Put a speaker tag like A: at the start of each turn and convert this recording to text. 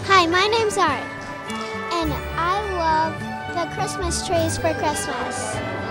A: Hi, my name's Art, and I love the Christmas trees for Christmas.